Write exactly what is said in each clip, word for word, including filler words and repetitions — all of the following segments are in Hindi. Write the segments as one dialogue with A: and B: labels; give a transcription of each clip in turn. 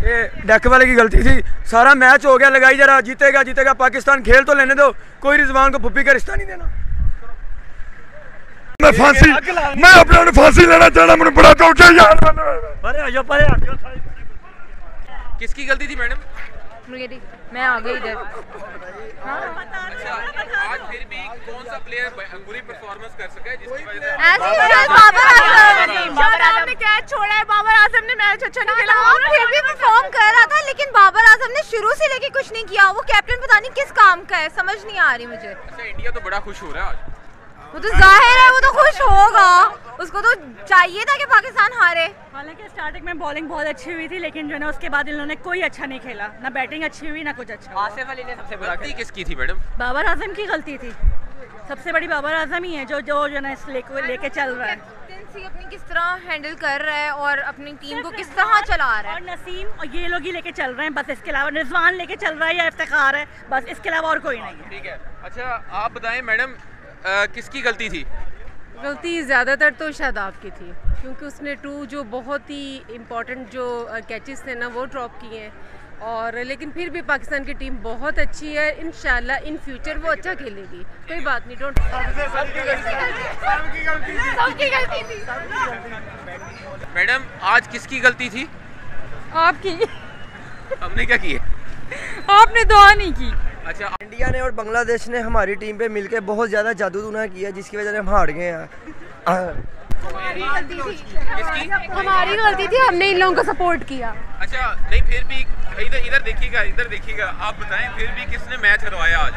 A: ये डेक वाले की गलती थी। सारा मैच हो गया, लगाई जरा, जीतेगा जीतेगा पाकिस्तान, खेल तो लेने दो, कोई रिजवान को पुप्पी का रिश्ता नहीं देना।
B: मैं फांसी मैं अपने फांसी लेना चाहना, मुझे बड़ा तो यार।
C: किसकी गलती थी मैडम?
D: मेरी, मैं आ गई इधर।
C: हाँ? अच्छा, आज फिर भी कौन सा प्लेयर बुरी परफॉर्मेंस कर सका है जिसकी वजह से?
D: बाबर आजम शादाब ने कैच छोड़ा है, बाबर आजम ने मैच अच्छा नहीं खेला, वो फिर भी परफॉर्म कर रहा था, लेकिन बाबर आजम ने शुरू से लेके कुछ नहीं किया। वो कैप्टन पता नहीं किस काम का है, समझ नहीं आ रही मुझे।
C: अच्छा, इंडिया तो बड़ा खुश हो रहा है आज।
D: वो तो जाहिर है वो तो खुश होगा, उसको तो चाहिए था कि पाकिस्तान हारे।
E: हालांकि स्टार्टिंग में बॉलिंग बहुत अच्छी हुई थी, लेकिन जो है ना उसके बाद इन्होंने कोई अच्छा नहीं खेला, ना बैटिंग अच्छी हुई ना कुछ अच्छा।
C: आसिफ अली ने सबसे बड़ा गलती किसकी थी मैडम?
E: बाबर आजम की गलती थी, सबसे बड़ी बाबर आजम ही है जो जो जो ना इस लेके लेके चल रहा है।
D: कैप्टनसी अपनी किस तरह हैंडल कर रहा है और अपनी टीम को किस तरह चला रहा है।
E: और नसीम और ये लोग ही लेके चल रहे हैं बस, इसके अलावा रिजवान लेके चल रहा है या इफ्तिखार है, बस इसके अलावा और कोई नहीं है।
C: ठीक है, अच्छा आप बताएं मैडम, किसकी गलती थी?
F: गलती ज़्यादातर तो शादाब की थी, क्योंकि उसने टू जो बहुत ही इम्पोर्टेंट जो कैचेस थे ना वो ड्रॉप किए हैं। और लेकिन फिर भी पाकिस्तान की टीम बहुत अच्छी है, इंशाल्लाह इन फ्यूचर वो अच्छा खेलेगी, कोई बात नहीं। डोंट
D: सबकी गलती थी।
C: मैडम आज किसकी गलती थी?
D: आपकी।
C: हमने क्या किया?
D: आपने दुआ नहीं की।
C: अच्छा,
A: इंडिया ने और बांग्लादेश ने हमारी टीम पे मिलके बहुत ज़्यादा जादू टूना किया, जिसकी वजह से हम हार गए हैं।
D: हमारी गलती थी, हमारी गलती थी, हमने इन लोगों को सपोर्ट किया।
C: अच्छा, नहीं फिर भी इधर इधर देखिएगा, इधर देखिएगा, आप बताएं फिर भी किसने मैच हरवाया आज?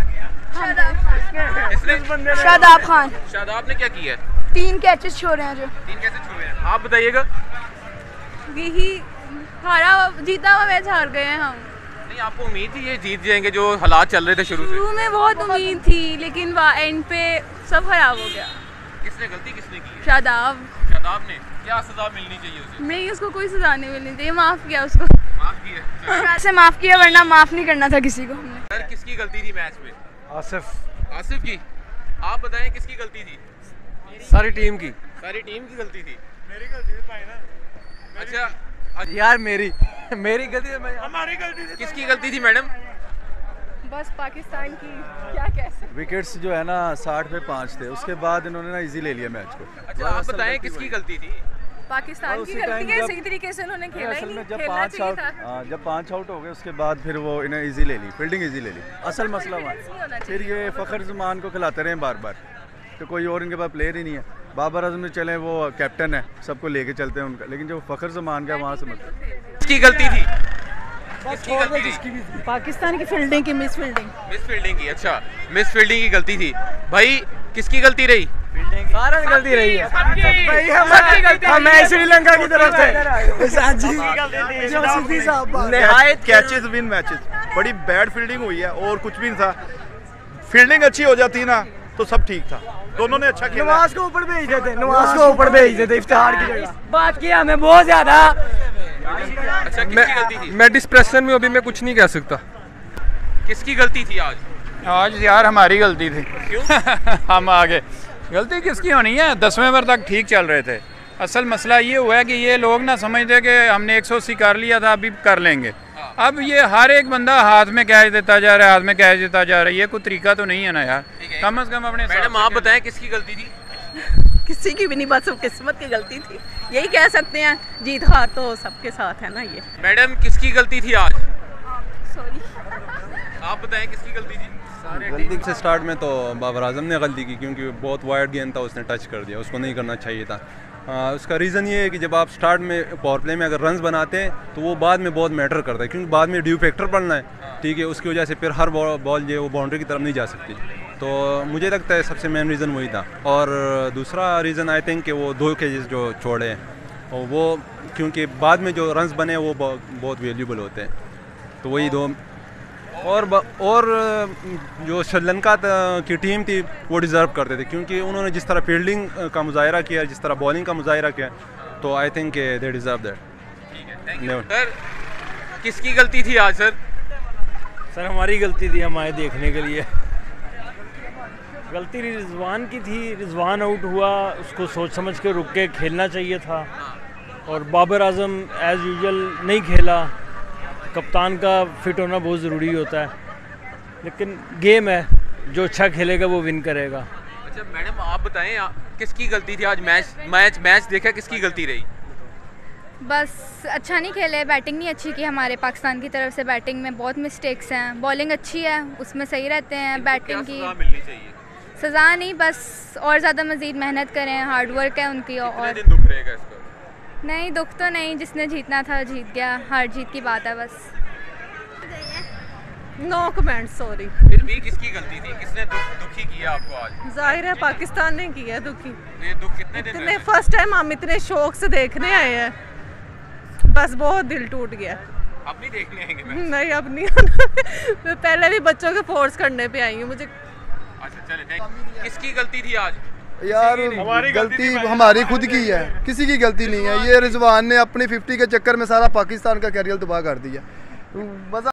C: किसने?
D: शादाब खान।
C: शादाब ने क्या किया?
D: तीन कैचेस छोड़े हैं जो।
C: तीन कैचेस छोड़े हैं, आप बताइएगा।
D: यही हारा जीता हुआ मैच हार गए हैं हम।
C: नहीं, आपको उम्मीद थी ये जीत जाएंगे जो हालात चल रहे थे शुरू से?
D: शुरू में बहुत उम्मीद थी, लेकिन एंड पे सब खराब हो गया।
C: किसने गलती किसने की है?
D: शादाब।
C: शादाब ने। क्या सजा मिलनी चाहिए उसे?
D: नहीं, उसको कोई सजा नहीं मिलनी चाहिए, माफ किया उसको।
C: माफ किया?
D: वैसे माफ किया, वरना माफ नहीं करना था किसी को हमने।
C: सर किसकी गलती थी मैच में?
A: आसिफ।
C: आसिफ की। आप बताएं किसकी गलती थी?
A: सारी टीम की।
C: सारी टीम की गलती थी। मेरी गलती थी भाई ना। अच्छा
A: यार मेरी मेरी गलती है, मैं
C: हमारी गलती थी। किसकी गलती थी मैडम?
D: बस पाकिस्तान की, क्या कह सकते।
B: विकेट्स जो है ना साठ पे पाँच थे, उसके बाद इन्होंने ना इजी ले लिया मैच को।
C: अच्छा, आप बताएं किसकी गलती थी?
D: पाकिस्तान की गलती है, सही तरीके से उन्होंने खेला ही नहीं,
B: जब
D: खेलना
B: पाँच
D: चाहिए
B: आउट
D: था।
B: हाँ, जब पाँच आउट हो गए उसके बाद फिर वो इन्हें इजी ले ली, फील्डिंग इजी ले ली। असल मसला हुआ फिर ये फ़खर ज़मान को खिलाते रहे बार बार, तो कोई और इनके पास प्लेयर ही नहीं है। बाबर आजम ने चले, वो कैप्टन है, सबको लेके चलते हैं उनका, लेकिन जो फ़खर ज़मान का वहाँ से मतलब
C: किसकी गलती थी? किसकी गलती थी?
E: पाकिस्तान की फील्डिंग की मिस फील्डिंग
C: मिस फील्डिंग की। अच्छा, मिस फील्डिंग की गलती थी। भाई किसकी गलती रही?
A: सारा गलती रही है भाई, हमें श्रीलंका की तरफ से
B: निहायत कैचेस विन मैचेस। बड़ी बैड फील्डिंग हुई है और कुछ भी नहीं था। फील्डिंग अच्छी हो जाती ना तो सब ठीक था, दोनों ने अच्छा खेला।
A: नवाज को ऊपर भेज देते, नवाज को ऊपर भेज देते इफ्तिखार की जगह। बात किया हमें बहुत ज्यादा।
C: अच्छा, किसकी गलती थी?
G: मैं डिस्प्रेशन में अभी मैं कुछ नहीं कह सकता।
C: किसकी गलती थी आज?
H: आज यार हमारी गलती थी।
C: क्यों?
H: हम आगे गलती किसकी होनी है? दसवें ओवर तक ठीक चल रहे थे। असल मसला ये हुआ है कि ये लोग ना समझते कि हमने एक सौ अस्सी कर लिया था, अभी कर लेंगे। अब ये हर एक बंदा हाथ में कैच देता जा रहा है, हाथ में कैच देता जा रहा है, ये कोई तरीका तो नहीं है ना यार। कम अज कम अपने
C: मैडम आप बताएं किसकी गलती थी?
F: किसी की भी नहीं, बस किस्मत की गलती थी, यही कह सकते हैं। जीत हार तो सबके साथ है ना। ये
C: मैडम किसकी गलती थी आज?
F: सॉरी,
C: आप बताएं किसकी गलती थी?
I: गलती से स्टार्ट में तो बाबर आजम ने गलती की, क्योंकि बहुत वाइड गेंद था, उसने टच कर दिया, उसको नहीं करना चाहिए था। आ, उसका रीज़न ये है कि जब आप स्टार्ट में पावर प्ले में अगर रन्स बनाते हैं तो वो बाद में बहुत मैटर करता है, क्योंकि बाद में ड्यू फैक्टर पड़ना है, ठीक है। उसकी वजह से फिर हर बॉल जो वो बाउंड्री की तरफ नहीं जा सकती। तो मुझे लगता है सबसे मेन रीज़न वही था। और दूसरा रीज़न आई थिंक कि वो दो कैचेस जो छोड़े हैं, और वो क्योंकि बाद में जो रन्स बने वो बहुत वैल्यूबल होते हैं, तो वही दो। और और जो श्रीलंका की टीम थी वो डिज़र्व करते थे, क्योंकि उन्होंने जिस तरह फील्डिंग का मुजाहरा किया, जिस तरह बॉलिंग का मुजाहरा किया, तो I think they deserve that.
C: Sir किसकी गलती थी आज? सर
J: सर हमारी गलती थी, हम आए देखने के लिए। गलती रिजवान की थी, रिजवान आउट हुआ, उसको सोच समझ के रुक के खेलना चाहिए था। और बाबर आजम एज़ यूजुअल नहीं खेला। कप्तान का फिट होना बहुत ज़रूरी होता है, लेकिन गेम है, जो अच्छा खेलेगा वो विन करेगा।
C: अच्छा मैडम आप बताएं आ, किसकी गलती थी आज? मैच मैच मैच देखा, किसकी गलती रही?
D: बस अच्छा नहीं खेले, बैटिंग नहीं अच्छी की हमारे पाकिस्तान की तरफ से। बैटिंग में बहुत मिस्टेक्स हैं, बॉलिंग अच्छी है उसमें सही रहते हैं। बैटिंग की
C: सज़ा मिलनी चाहिए?
D: सज़ा नहीं, बस और ज़्यादा मज़ीद मेहनत करें, हार्ड वर्क है उनकी। और
C: दिन दुख रहेगा इसका?
D: नहीं दुख तो नहीं, जिसने जीतना था जीत गया, हार जीत की बात है बस।
F: No comment, sorry.
C: फिर भी किसकी गलती थी? किसने दुख, दुखी किया आपको आज?
F: जाहिर है पाकिस्तान ने किया दुखी।
C: ये दुख कितने दिन
F: इतने
C: में?
F: फर्स्ट टाइम हम इतने शौक से देखने आए हैं, बस बहुत दिल टूट गया।
C: अब नहीं देखने आएंगे मैच?
F: नहीं अब नहीं आना। मैं पहले भी बच्चों के फोर्स करने पे आई हूँ मुझे।
C: अच्छा चले, थैंक। किसकी गलती थी आज?
K: यार गलती हमारी खुद की है, किसी की गलती नहीं है। ये रिजवान ने अपनी फिफ्टी के चक्कर में सारा पाकिस्तान का कैरियर तबाह कर दिया।